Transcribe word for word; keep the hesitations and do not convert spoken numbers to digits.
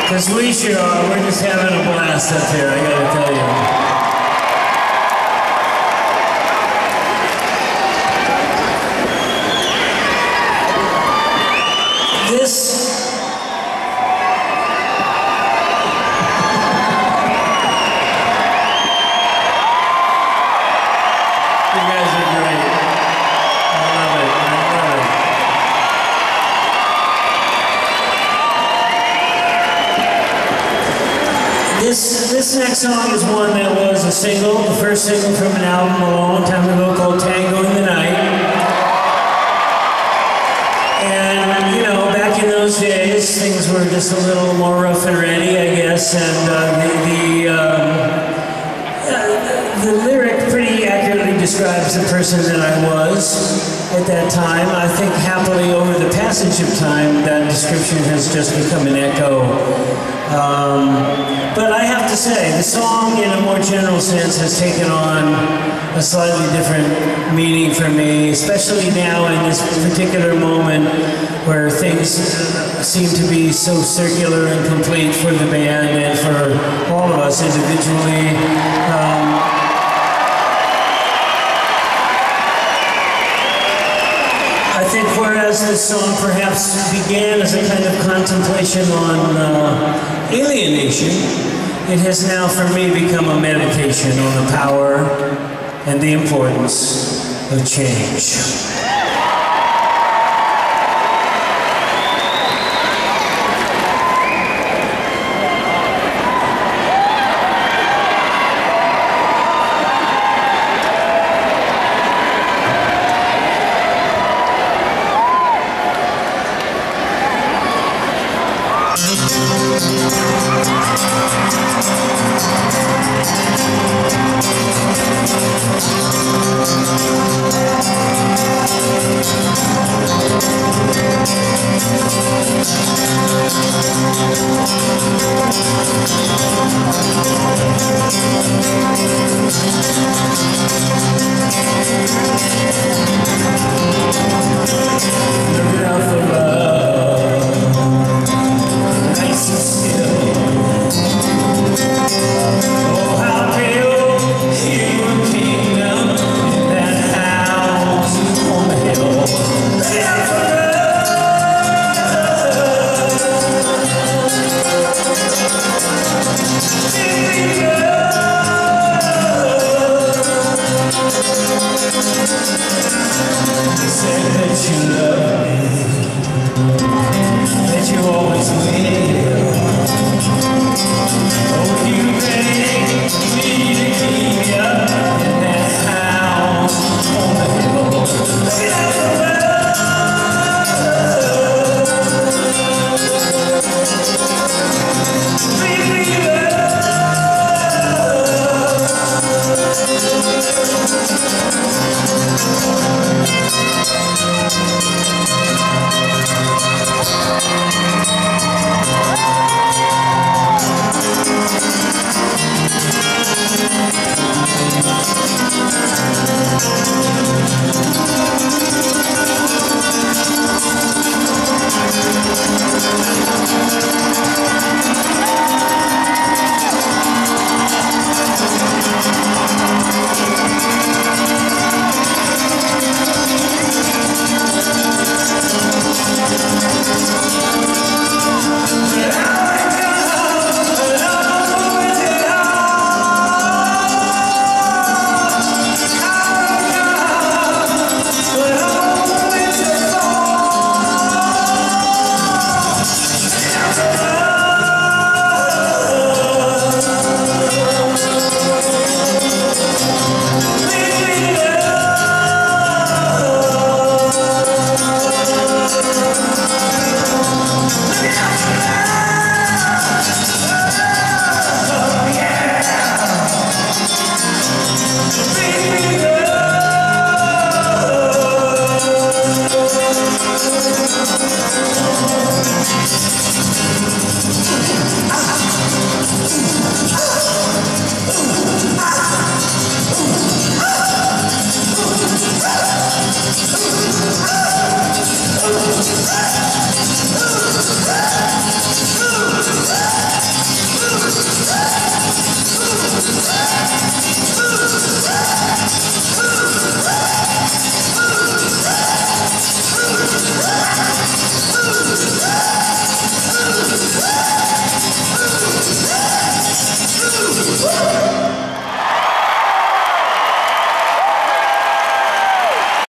Because we sure are. We're just having a blast up here, I gotta tell you. This... You guys are great. I love it. I love it. This, this next song is one that was a single, the first single from an album a long time ago called Tango in the Night. And, you know, back in those days, things were just a little more rough and ready, I guess, and uh, the, the, um, uh, the lyric pretty accurately describes the person that I was at that time. I think happily over the passage of time, that description has just become an echo. Um, but I have to say, the song in a more general sense has taken on a slightly different meaning for me, especially now in this particular moment where things seem to be so circular and complete for the band and for all of us individually. Um, I think whereas this song perhaps began as a kind of contemplation on uh, alienation, it has now for me become a meditation on the power and the importance of change. That you always will.